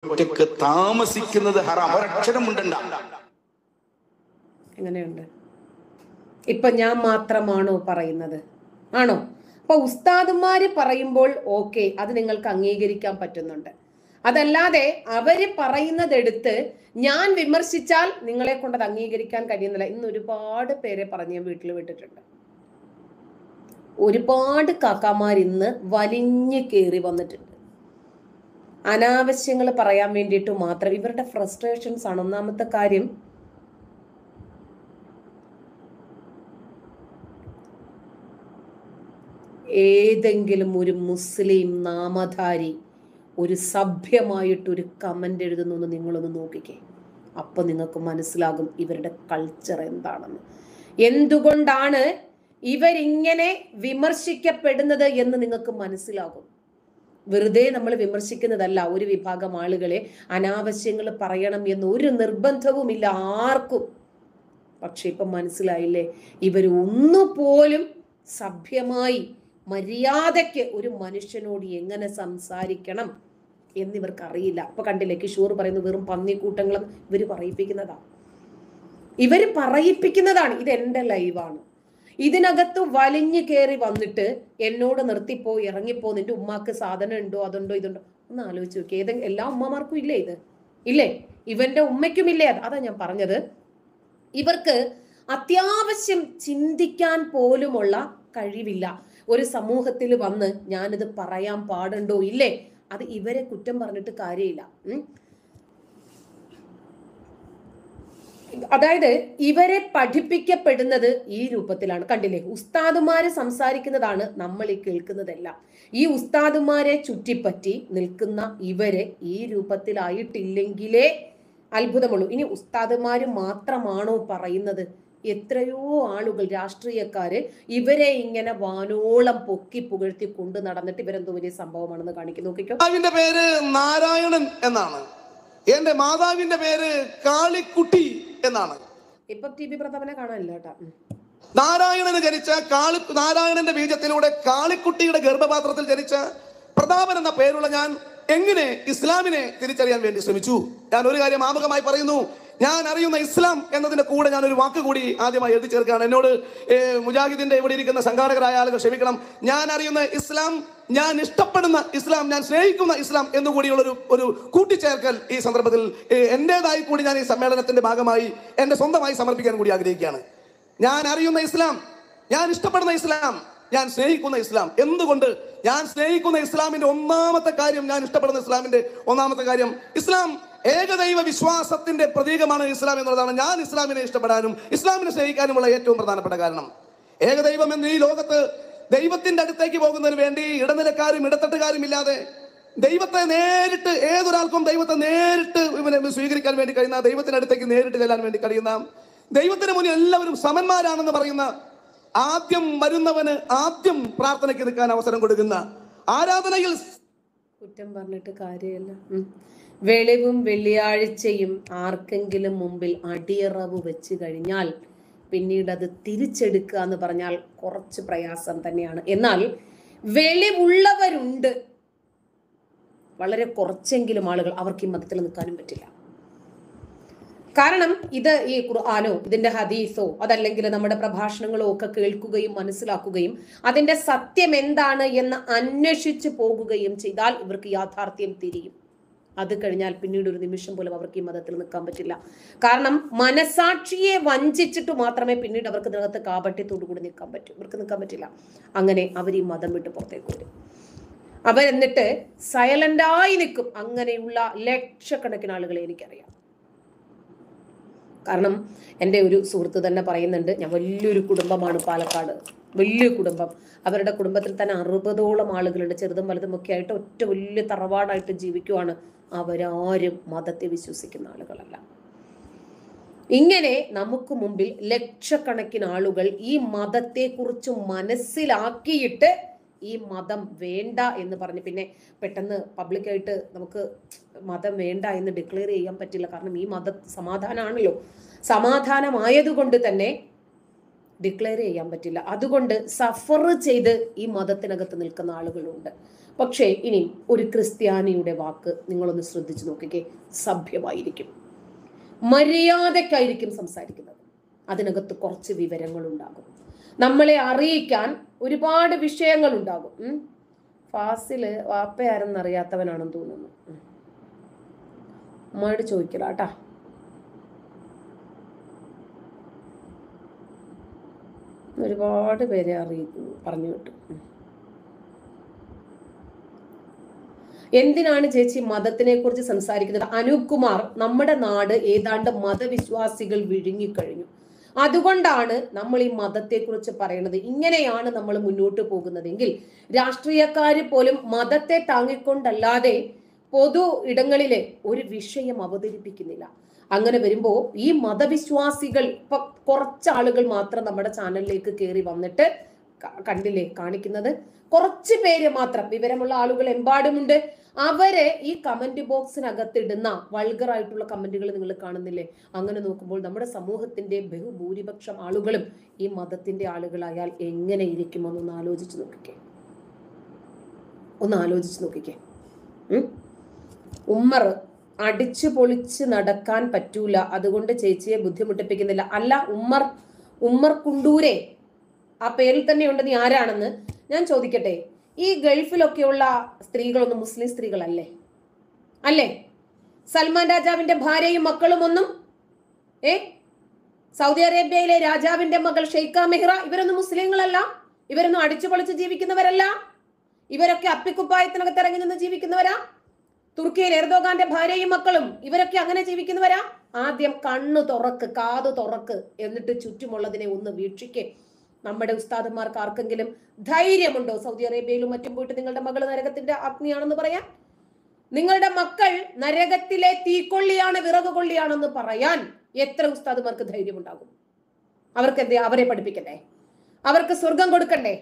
ഒറ്റക്ക് താമസിക്കുന്നത് ഹറാം. ഒരക്ഷരം ഉണ്ടണ്ട. എങ്ങനെയുണ്ട്? ഇപ്പൊ ഞാൻ മാത്രമാണോ പറയുന്നത്? ആണോ? അപ്പൊ ഉസ്താദുമാര് പറയുമ്പോൾ ഓക്കെ, അത് നിങ്ങൾക്ക് അംഗീകരിക്കാൻ പറ്റുന്നുണ്ട്. അതല്ലാതെ അവര് പറയുന്നതെടുത്ത് ഞാൻ വിമർശിച്ചാൽ നിങ്ങളെ കൊണ്ട് അത് അംഗീകരിക്കാൻ കഴിയുന്നില്ല. ഇന്ന് ഒരുപാട് പേരെ പറഞ്ഞ് ഞാൻ വീട്ടിൽ വിട്ടിട്ടുണ്ട്. ഒരുപാട് കാക്കാമാർ ഇന്ന് വലിഞ്ഞു കയറി വന്നിട്ടുണ്ട്. അനാവശ്യങ്ങൾ പറയാൻ വേണ്ടിയിട്ട് മാത്രം. ഇവരുടെ ഫ്രസ്ട്രേഷൻസ് ആണ്. ഒന്നാമത്തെ കാര്യം, ഏതെങ്കിലും ഒരു മുസ്ലിം നാമധാരി ഒരു സഭ്യമായിട്ടൊരു കമന്റ് എഴുതുന്നു എന്ന് നിങ്ങളൊന്ന് നോക്കിക്കേ. അപ്പൊ നിങ്ങൾക്ക് മനസ്സിലാകും ഇവരുടെ കൾച്ചർ എന്താണെന്ന്. എന്തുകൊണ്ടാണ് ഇവരിങ്ങനെ വിമർശിക്കപ്പെടുന്നത് എന്ന് നിങ്ങൾക്ക് മനസ്സിലാകും. വെറുതെ നമ്മൾ വിമർശിക്കുന്നതല്ല. ഒരു വിഭാഗം ആളുകളെ അനാവശ്യങ്ങൾ പറയണം എന്ന് ഒരു നിർബന്ധവുമില്ല ആർക്കും. പക്ഷെ ഇപ്പൊ മനസ്സിലായില്ലേ, ഇവർ ഒന്നുപോലും സഭ്യമായി മര്യാദയ്ക്ക് ഒരു മനുഷ്യനോട് എങ്ങനെ സംസാരിക്കണം എന്നിവർക്ക് അറിയില്ല. അപ്പൊ കണ്ടില്ലേ, കിഷോർ പറയുന്നത് വെറും പന്നിക്കൂട്ടങ്ങളും ഇവര് പറയിപ്പിക്കുന്നതാണ്. ഇത് എന്റെ ലൈവാണ്. ഇതിനകത്ത് വലിഞ്ഞു കയറി വന്നിട്ട് എന്നോട് നിർത്തിപ്പോ, ഇറങ്ങിപ്പോ, നിന്റെ ഉമ്മാക്ക് സാധനം ഉണ്ടോ, അതുണ്ടോ, ഇതുണ്ടോ, ഒന്ന് ആലോചിച്ച് നോക്കി. എല്ലാ ഉമ്മമാർക്കും ഇല്ലേ ഇത്? ഇല്ലേ? ഇവന്റെ ഉമ്മയ്ക്കും ഇല്ലേ? അതാ ഞാൻ പറഞ്ഞത്, ഇവർക്ക് അത്യാവശ്യം ചിന്തിക്കാൻ പോലുമുള്ള കഴിവില്ല. ഒരു സമൂഹത്തിൽ വന്ന് ഞാനിത് പറയാൻ പാടുണ്ടോ ഇല്ലേ, അത് ഇവരെ കുറ്റം പറഞ്ഞിട്ട് കാര്യമില്ല. അതായത് ഇവരെ പഠിപ്പിക്കപ്പെടുന്നത് ഈ രൂപത്തിലാണ്. കണ്ടില്ലേ, ഉസ്താദുമാര് സംസാരിക്കുന്നതാണ് നമ്മൾ ഈ കേൾക്കുന്നതെല്ലാം. ഈ ഉസ്താദുമാരെ ചുറ്റിപ്പറ്റി നിൽക്കുന്ന ഇവരെ ഈ രൂപത്തിലായിട്ടില്ലെങ്കിലേ അത്ഭുതമുള്ളൂ. ഇനി ഉസ്താദുമാര് മാത്രമാണോ പറയുന്നത്? എത്രയോ ആളുകൾ, രാഷ്ട്രീയക്കാര് ഇവരെ ഇങ്ങനെ വാനോളം പൊക്കി പുകഴ്ത്തി കൊണ്ട് നടന്നിട്ട് ഇവരെന്തോ വലിയ സംഭവമാണെന്ന് കാണിക്കുന്നു. നോക്കിക്കോ. മാതാവിന്റെ പേര് നാരായണൻ എന്നാണ്, എന്റെ മാതാവിന്റെ പേര് കാളിക്കുട്ടി എന്നാണ്. ഇപ്പൊ ടി.ബി. പ്രതാപനെ കാണാനില്ല കേട്ടാ. നാരായണന് ജനിച്ച നാരായണന്റെ ബീജത്തിലൂടെ കാളിക്കുട്ടിയുടെ ഗർഭപാത്രത്തിൽ ജനിച്ച പ്രതാപൻ എന്ന പേരുള്ള ഞാൻ എങ്ങനെ ഇസ്ലാമിനെ തിരിച്ചറിയാൻ വേണ്ടി ശ്രമിച്ചു? ഞാൻ ഒരു കാര്യം ആമുഖമായി പറയുന്നു. ഞാൻ അറിയുന്ന ഇസ്ലാം എന്നതിന്റെ കൂടെ ഞാൻ ഒരു വാക്ക് കൂടി ആദ്യമായി എഴുതി ചേർക്കുകയാണ്. എന്നോട് മുജാഹിദിന്റെ ഇവിടെ ഇരിക്കുന്ന സംഘാടകരായ ആളുകൾ ക്ഷമിക്കണം. ഞാൻ അറിയുന്ന ഇസ്ലാം, ഞാൻ ഇഷ്ടപ്പെടുന്ന ഇസ്ലാം, ഞാൻ സ്നേഹിക്കുന്ന ഇസ്ലാം എന്നുകൂടിയുള്ള ഒരു കൂട്ടിച്ചേർക്കൽ ഈ സന്ദർഭത്തിൽ എന്റേതായി കൂടി ഞാൻ ഈ സമ്മേളനത്തിന്റെ ഭാഗമായി എന്റെ സ്വന്തമായി സമർപ്പിക്കാൻ കൂടി ആഗ്രഹിക്കുകയാണ്. ഞാൻ അറിയുന്ന ഇസ്ലാം, ഞാൻ ഇഷ്ടപ്പെടുന്ന ഇസ്ലാം, ഞാൻ സ്നേഹിക്കുന്ന ഇസ്ലാം. എന്തുകൊണ്ട്? ഞാൻ സ്നേഹിക്കുന്ന ഇസ്ലാമിന്റെ ഒന്നാമത്തെ കാര്യം, ഞാൻ ഇഷ്ടപ്പെടുന്ന ഇസ്ലാമിന്റെ ഒന്നാമത്തെ കാര്യം, ഇസ്ലാം ഏകദൈവ വിശ്വാസത്തിന്റെ പ്രതീകമാണ് ഇസ്ലാം എന്നുള്ളതാണ്. ഞാൻ ഇസ്ലാമിനെ ഇഷ്ടപ്പെടാനും ഇസ്ലാമിനെ സ്നേഹിക്കാനുമുള്ള ഏറ്റവും പ്രധാനപ്പെട്ട കാരണം. ഏകദൈവം എന്ന് ഈ ലോകത്ത് ദൈവത്തിന്റെ അടുത്തേക്ക് പോകുന്നതിന് വേണ്ടി ഇടനിലക്കാരും ഇടത്തട്ടുകാരും ഇല്ലാതെ ദൈവത്തെ നേരിട്ട്, ഏതൊരാൾക്കും ദൈവത്തെ നേരിട്ട് സ്വീകരിക്കാൻ വേണ്ടി കഴിയുന്ന, ദൈവത്തിന്റെ അടുത്തേക്ക് നേരിട്ട് ചെല്ലാൻ വേണ്ടി കഴിയുന്ന, ദൈവത്തിന് മുന്നിൽ എല്ലാവരും സമന്മാരാണെന്ന് പറയുന്ന, ആദ്യം വരുന്നവന് ആദ്യം പ്രാർത്ഥനയ്ക്ക് നിൽക്കാൻ അവസരം കൊടുക്കുന്ന, ആരാധനയിൽ കുറ്റം പറഞ്ഞിട്ട് കാര്യമില്ല. വെളിവും വെള്ളിയാഴ്ചയും ആർക്കെങ്കിലും മുമ്പിൽ അടിയറവ് വെച്ച് കഴിഞ്ഞാൽ പിന്നീട് അത് തിരിച്ചെടുക്കുക എന്ന് പറഞ്ഞാൽ കുറച്ച് പ്രയാസം തന്നെയാണ്. എന്നാൽ വെളിവുള്ളവരുണ്ട്, വളരെ കുറച്ചെങ്കിലും ആളുകൾ, അവർക്ക് ഈ മതത്തിൽ നിൽക്കാനും പറ്റില്ല. കാരണം ഇത് ഈ ഖുർആനോ ഇതിന്റെ ഹദീസോ അതല്ലെങ്കിൽ നമ്മുടെ പ്രഭാഷണങ്ങളോ ഒക്കെ കേൾക്കുകയും മനസ്സിലാക്കുകയും അതിന്റെ സത്യം എന്താണ് എന്ന് അന്വേഷിച്ചു പോകുകയും ചെയ്താൽ ഇവർക്ക് യാഥാർത്ഥ്യം തിരിയും. അത് കഴിഞ്ഞാൽ പിന്നീട് ഒരു നിമിഷം പോലും അവർക്ക് ഈ മതത്തിൽ നിൽക്കാൻ പറ്റില്ല. കാരണം മനസാക്ഷിയെ വഞ്ചിച്ചിട്ട് മാത്രമേ പിന്നീട് അവർക്ക് ഇതിനകത്ത് കാപട്യത്തോടു കൂടി നിൽക്കാൻ പറ്റൂ. ഇവർക്ക് നിൽക്കാൻ പറ്റില്ല. അങ്ങനെ അവർ ഈ മതം വിട്ട് പുറത്തേക്ക് വരും. അവരെന്നിട്ട് സൈലന്റായി നിൽക്കും. അങ്ങനെയുള്ള ലക്ഷക്കണക്കിന് ആളുകളെ എനിക്കറിയാം. കാരണം എൻ്റെ ഒരു സുഹൃത്ത് തന്നെ പറയുന്നുണ്ട്, ഞാൻ വലിയൊരു കുടുംബമാണ് പാലക്കാട്, വലിയ കുടുംബം. അവരുടെ കുടുംബത്തിൽ തന്നെ 60ഓളം ആളുകളുണ്ട്, ചെറുതും വലുതും ഒക്കെ ആയിട്ട് ഒറ്റ വലിയ തറവാടായിട്ട് ജീവിക്കുവാണ്. അവരാരും മതത്തെ വിശ്വസിക്കുന്ന ആളുകളല്ല. ഇങ്ങനെ നമുക്ക് മുമ്പിൽ ലക്ഷക്കണക്കിന് ആളുകൾ ഈ മതത്തെക്കുറിച്ച് മനസ്സിലാക്കിയിട്ട് ഈ മതം വേണ്ട എന്ന് പറഞ്ഞ് പിന്നെ പെട്ടെന്ന് പബ്ലിക്കായിട്ട് നമുക്ക് മതം വേണ്ട എന്ന് ഡിക്ലെയർ ചെയ്യാൻ പറ്റില്ല. കാരണം ഈ മത സമാധാനമാണല്ലോ, സമാധാനമായതുകൊണ്ട് തന്നെ ഡിക്ലെയർ ചെയ്യാൻ പറ്റില്ല. അതുകൊണ്ട് സഫർ ചെയ്ത് ഈ മതത്തിനകത്ത് നിൽക്കുന്ന ആളുകളുണ്ട്. പക്ഷേ ഇനി ഒരു ക്രിസ്ത്യാനിയുടെ വാക്ക് നിങ്ങളൊന്ന് ശ്രദ്ധിച്ചു നോക്കിക്കേ, സഭ്യമായിരിക്കും, മര്യാദക്കായിരിക്കും സംസാരിക്കുന്നത്. അതിനകത്ത് കുറച്ച് വിവരങ്ങളുണ്ടാകും, നമ്മളെ അറിയിക്കാൻ ഒരുപാട് വിഷയങ്ങളുണ്ടാകും. ഫാസില് വാപ്പയാരെന്നറിയാത്തവനാണെന്ന് തോന്നുന്നു. അമ്മയോട് ചോദിക്കലാട്ടാ. ഒരുപാട് പേരെ പറഞ്ഞു വിട്ടു. എന്തിനാണ് ചേച്ചി മതത്തിനെ കുറിച്ച് സംസാരിക്കുന്നത്? അനൂപ് കുമാർ, നമ്മുടെ നാട് ഏതാണ്ട് മതവിശ്വാസികൾ വിഴുങ്ങിക്കഴിഞ്ഞു. അതുകൊണ്ടാണ് നമ്മൾ ഈ മതത്തെക്കുറിച്ച് പറയുന്നത്. ഇങ്ങനെയാണ് നമ്മൾ മുന്നോട്ട് പോകുന്നതെങ്കിൽ രാഷ്ട്രീയക്കാര് പോലും മതത്തെ താങ്ങിക്കൊണ്ടല്ലാതെ പൊതു ഇടങ്ങളിലെ ഒരു വിഷയം അവതരിപ്പിക്കുന്നില്ല. അങ്ങനെ വരുമ്പോൾ ഈ മതവിശ്വാസികൾ ഇപ്പൊ കുറച്ചാളുകൾ മാത്രം നമ്മുടെ ചാനലിലേക്ക് കയറി വന്നിട്ട് കണ്ടില്ലേ കാണിക്കുന്നത്, കുറച്ച് പേര് മാത്രം, വിവരമുള്ള ആളുകൾ എമ്പാടുമുണ്ട്. അവരെ ഈ കമന്റ് ബോക്സിനകത്തിടുന്ന വൾഗറായിട്ടുള്ള കമന്റുകൾ നിങ്ങൾ കാണുന്നില്ലേ? അങ്ങനെ നോക്കുമ്പോൾ നമ്മുടെ സമൂഹത്തിന്റെ ബഹുഭൂരിപക്ഷം ആളുകളും ഈ മതത്തിന്റെ ആളുകളായാൽ എങ്ങനെ ഇരിക്കുമെന്നൊന്ന് ആലോചിച്ച് നോക്കിക്കേ, ഉമ്മർ അടിച്ചു പൊളിച്ച് നടക്കാൻ പറ്റൂല, അതുകൊണ്ട് ചേച്ചിയെ ബുദ്ധിമുട്ടിപ്പിക്കുന്നില്ല. അല്ല, ഉമ്മർ കുണ്ടൂരെ ആ പേരിൽ തന്നെ ഉണ്ട്. നീ ആരാണെന്ന് ഞാൻ ചോദിക്കട്ടെ? ഈ ഗൾഫിലൊക്കെയുള്ള സ്ത്രീകളൊന്നും മുസ്ലിം സ്ത്രീകളല്ലേ? അല്ലേ? സൽമാൻ രാജാവിന്റെ ഭാര്യയും മക്കളും ഒന്നും സൗദി അറേബ്യയിലെ രാജാവിന്റെ മകൾ ഷെയ്ഖ മെഹ്റ ഇവരൊന്നും മുസ്ലിങ്ങളല്ല. ഇവരൊന്നും അടിച്ചു പൊളിച്ച് ജീവിക്കുന്നവരല്ല. ഇവരൊക്കെ അപ്പിക്കുപ്പായത്തിനകത്ത് ഇറങ്ങി നിന്ന് ജീവിക്കുന്നവരാ. തുർക്കിയിൽ എർദോഗാന്റെ ഭാര്യയും മക്കളും ഇവരൊക്കെ അങ്ങനെ ജീവിക്കുന്നവരാ. ആദ്യം കണ്ണു തുറക്ക്, കാതു തുറക്ക്, എന്നിട്ട് ചുറ്റുമുള്ളതിനെ ഒന്ന് വീക്ഷിക്കേ. നമ്മുടെ ഉസ്താദന്മാർക്ക് ആർക്കെങ്കിലും ധൈര്യമുണ്ടോ സൗദി അറേബ്യയിലും മറ്റും പോയിട്ട് നിങ്ങളുടെ മകൾ നരകത്തിന്റെ അഗ്നിയാണെന്ന് പറയാൻ? നിങ്ങളുടെ മക്കൾ നരകത്തിലെ തീക്കൊള്ളിയാണ്, വിറക് കൊള്ളിയാണെന്ന് പറയാൻ എത്ര ഉസ്താദുമാർക്ക് ധൈര്യമുണ്ടാകും? അവർക്ക് എന്തേ അവരെ പഠിപ്പിക്കണ്ടേ? അവർക്ക് സ്വർഗം കൊടുക്കണ്ടേ?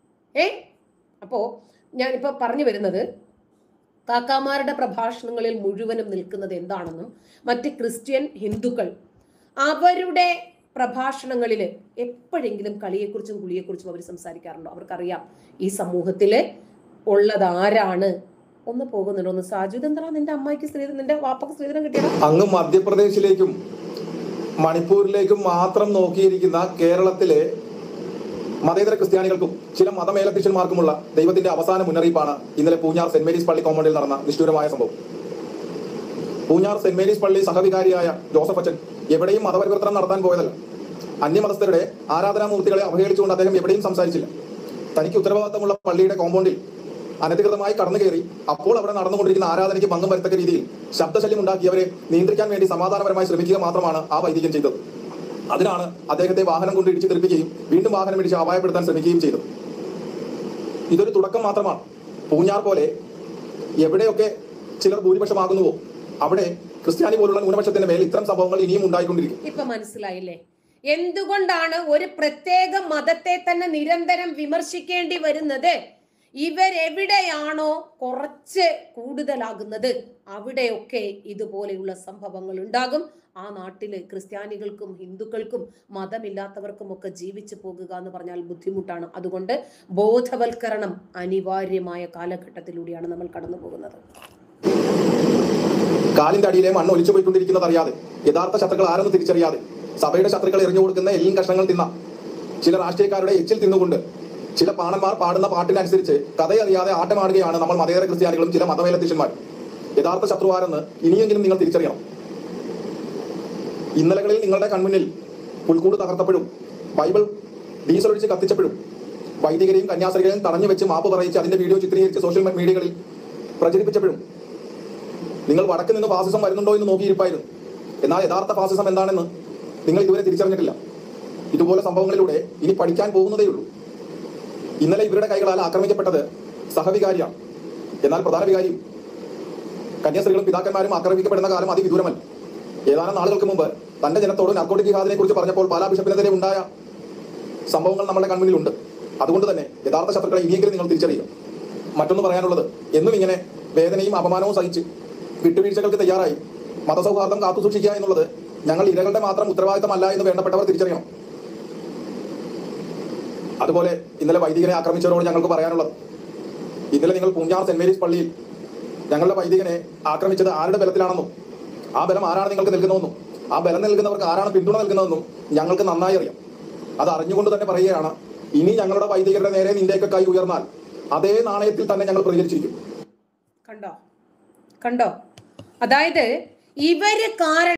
അപ്പോ ഞാനിപ്പോ പറഞ്ഞു വരുന്നത്, കാക്കാമാരുടെ പ്രഭാഷണങ്ങളിൽ മുഴുവനും നിൽക്കുന്നത് എന്താണെന്നും മറ്റ് ക്രിസ്ത്യൻ ഹിന്ദുക്കൾ അവരുടെ പ്രഭാഷണങ്ങളിൽ എപ്പോഴെങ്കിലും കളിയെക്കുറിച്ചും കുളിയെക്കുറിച്ചും അവർ സംസാരിക്കാറുണ്ടോ? അവർക്കറിയാം ഈ സമൂഹത്തില് ഉള്ളത് ആരാണ്. ഒന്ന് പോകുന്നുണ്ടോ? ഒന്ന് സാജു, എന്താ നിന്റെ അമ്മായിക്ക് സ്ത്രീധനം, നിന്റെ വാപ്പക്ക് സ്ത്രീധനം കിട്ടിയത്? അങ്ങ് മധ്യപ്രദേശിലേക്കും മണിപ്പൂരിലേക്കും മാത്രം നോക്കിയിരിക്കുന്ന കേരളത്തിലെ മതേതര ക്രിസ്ത്യാനികൾക്കും ചില മതമേലധ്യക്ഷന്മാർക്കുമുള്ള ദൈവത്തിന്റെ അവസാന മുന്നറിയിപ്പാണ് ഇന്നലെ പൂഞ്ഞാർ സെന്റ് മേരീസ് പള്ളി കോമ്പൗണ്ടിൽ നടന്ന നിഷ്ഠൂരമായ സംഭവം. പൂഞ്ഞാർ സെന്റ് മേരീസ് പള്ളി സഹവികാരിയായ ജോസഫ് അച്ഛൻ എവിടെയും മതപരിവർത്തനം നടത്താൻ പോയതല്ല. അന്യമതസ്ഥരുടെ ആരാധനാമൂർത്തികളെ അവഹേളിച്ചുകൊണ്ട് അദ്ദേഹം എവിടെയും സംസാരിച്ചില്ല. തനിക്ക് ഉത്തരവാദിത്തമുള്ള പള്ളിയുടെ കോമ്പൗണ്ടിൽ അനധികൃതമായി കടന്നു കയറി അപ്പോൾ അവിടെ നടന്നുകൊണ്ടിരിക്കുന്ന ആരാധനയ്ക്ക് ഭംഗം വരുത്തക്ക രീതിയിൽ ശബ്ദശല്യം ഉണ്ടാക്കിയവരെ നിയന്ത്രിക്കാൻ വേണ്ടി സമാധാനപരമായി ശ്രമിക്കുക മാത്രമാണ് ആ വൈദികൻ ചെയ്തത്. അതിനാണ് അദ്ദേഹത്തെ വാഹനം കൊണ്ട് ഇടിച്ച് തെറിപ്പിക്കുകയും വീണ്ടും വാഹനം ഇടിച്ച് അപായപ്പെടുത്താൻ ശ്രമിക്കുകയും ചെയ്തത്. ഇതൊരു തുടക്കം മാത്രമാണ്. പൂഞ്ഞാർ പോലെ എവിടെയൊക്കെ ചിലർ ഭൂരിപക്ഷമാകുന്നുവോ അവിടെ ക്രിസ്ത്യാനി പോലുള്ള ന്യൂനപക്ഷത്തിന്റെ മേൽ ഇത്തരം സംഭവങ്ങൾ ഇനിയും ഉണ്ടായിക്കൊണ്ടിരിക്കും. ഇപ്പൊ മനസ്സിലായില്ലേ എന്തുകൊണ്ടാണ് ഒരു പ്രത്യേക മതത്തെ തന്നെ നിരന്തരം വിമർശിക്കേണ്ടി വരുന്നത്? ഇവരെവിടെയാണോ കുറച്ച് കൂടുതലാകുന്നത് അവിടെയൊക്കെ ഇതുപോലെയുള്ള സംഭവങ്ങൾ ഉണ്ടാകും. ആ നാട്ടില് ക്രിസ്ത്യാനികൾക്കും ഹിന്ദുക്കൾക്കും മതമില്ലാത്തവർക്കും ഒക്കെ ജീവിച്ചു പോകുക എന്ന് പറഞ്ഞാൽ ബുദ്ധിമുട്ടാണ്. അതുകൊണ്ട് ബോധവൽക്കരണം അനിവാര്യമായ കാലഘട്ടത്തിലൂടെയാണ് നമ്മൾ കടന്നു പോകുന്നത്. കാലിന്റെ അടിയിലെ മണ്ണ് ഒലിച്ചു പോയിക്കൊണ്ടിരിക്കുന്നത് അറിയാതെ, യഥാർത്ഥ ശത്രുക്കൾ ആരെന്ന് തിരിച്ചറിയാതെ, സഭയുടെ ശത്രുക്കൾ എറിഞ്ഞു കൊടുക്കുന്ന എല്ലും കഷ്ണങ്ങൾ തിന്ന ചില രാഷ്ട്രീയക്കാരുടെ എച്ചിൽ തിന്നുകൊണ്ട് ചില പാണന്മാർ പാടുന്ന പാട്ടിനനുസരിച്ച് കഥയറിയാതെ ആട്ടമാടുകയാണ് നമ്മൾ മതേതര ക്രിസ്ത്യാനികളും ചില മതമേലധ്യക്ഷന്മാരും. യഥാർത്ഥ ശത്രു ആരെന്ന് ഇനിയെങ്കിലും നിങ്ങൾ തിരിച്ചറിയണം. ഇന്നലകളിൽ നിങ്ങളുടെ കൺമുന്നിൽ പുൽക്കൂട് തകർത്തപ്പോഴും ബൈബിൾ ഡീസൽ ഒഴിച്ച് കത്തിച്ചപ്പോഴും വൈദികരെയും കന്യാസ്ത്രീകളെയും തടഞ്ഞു വെച്ച് മാപ്പ് പറയിച്ച് അതിന്റെ വീഡിയോ ചിത്രീകരിച്ച് സോഷ്യൽ മീഡിയകളിൽ പ്രചരിപ്പിച്ചപ്പോഴും നിങ്ങൾ വടക്ക് നിന്ന് ഫാസിസം വരുന്നുണ്ടോ എന്ന് നോക്കിയിരിപ്പായിരുന്നു. എന്നാൽ യഥാർത്ഥ ഫാസിസം എന്താണെന്ന് നിങ്ങൾ ഇതുവരെ തിരിച്ചറിഞ്ഞിട്ടില്ല. ഇതുപോലെ സംഭവങ്ങളിലൂടെ ഇനി പഠിക്കാൻ പോകുന്നതേയുള്ളൂ. ഇന്നലെ ഇവരുടെ കൈകളാൽ ആക്രമിക്കപ്പെട്ടത് സഹവികാരിയാണ്. എന്നാൽ പ്രധാന വികാരിയും കന്യാസ്ത്രീകളും പിതാക്കന്മാരും ആക്രമിക്കപ്പെടുന്ന കാലം അതിവിദൂരമല്ല. ഏതാനും നാളുകൾക്ക് മുമ്പ് തന്റെ ജനത്തോട് നാർക്കോട്ടിക് ജിഹാദിനെ കുറിച്ച് പറഞ്ഞപ്പോൾ പാലാ ബിഷപ്പിനെതിരെ ഉണ്ടായ സംഭവങ്ങൾ നമ്മുടെ കൺമുന്നിലുണ്ട്. അതുകൊണ്ട് തന്നെ യഥാർത്ഥ ശത്രുക്കളെ ഇനിയെങ്കിലും നിങ്ങൾ തിരിച്ചറിയുക. മറ്റൊന്ന് പറയാനുള്ളത്, എന്നും ഇങ്ങനെ വേദനയും അപമാനവും സഹിച്ച് വിട്ടുവീഴ്ചകൾക്ക് തയ്യാറായി മതസൗഹാർദ്ദം കാത്തുസൂക്ഷിക്കുക എന്നുള്ളത് ഞങ്ങൾ ഇരകളുടെ മാത്രം ഉത്തരവാദിത്തമല്ല എന്ന് വേണ്ടപ്പെട്ടവർ തിരിച്ചറിയണം. അതുപോലെ ഇന്നലെ വൈദികനെ ആക്രമിച്ചവരോട് ഞങ്ങൾക്ക് പറയാനുള്ളത്, ഇന്നലെ നിങ്ങൾ പൂഞ്ഞാർ സെന്റ് മേരീസ് പള്ളിയിൽ ഞങ്ങളുടെ വൈദികനെ ആക്രമിച്ചത് ആരുടെ ബലത്തിലാണെന്നും ആ ബലം ആരാണ് നിങ്ങൾക്ക് നൽകുന്നതെന്നും ആ ബലം നൽകുന്നവർക്ക് ആരാണ് പിന്തുണ നൽകുന്നതെന്നും ഞങ്ങൾക്ക് നന്നായി അറിയാം. അത് അറിഞ്ഞുകൊണ്ട് തന്നെ പറയുകയാണ്, ഇനി ഞങ്ങളുടെ വൈദികരുടെ നേരെ നിന്റെയൊക്കെ കൈ ഉയർന്നാൽ അതേ നാണയത്തിൽ തന്നെ ഞങ്ങൾ പ്രതികരിച്ചിരിക്കും. കണ്ടോ, അതായത് ഇവര് കാരണം